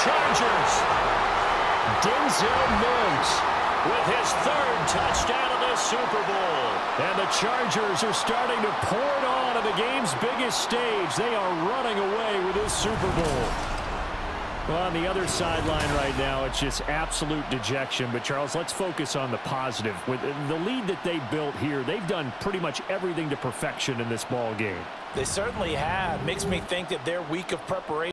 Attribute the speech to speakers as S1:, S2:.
S1: Chargers. Denzel Mims with his third touchdown of this Super Bowl. And the Chargers are starting to pour it on the game's biggest stage. They are running away with this Super Bowl. Well, on the other sideline right now, it's just absolute dejection. But, Charles, let's focus on the positive. With the lead that they built here, they've done pretty much everything to perfection in this ball game.
S2: They certainly have. Makes me think that their week of preparation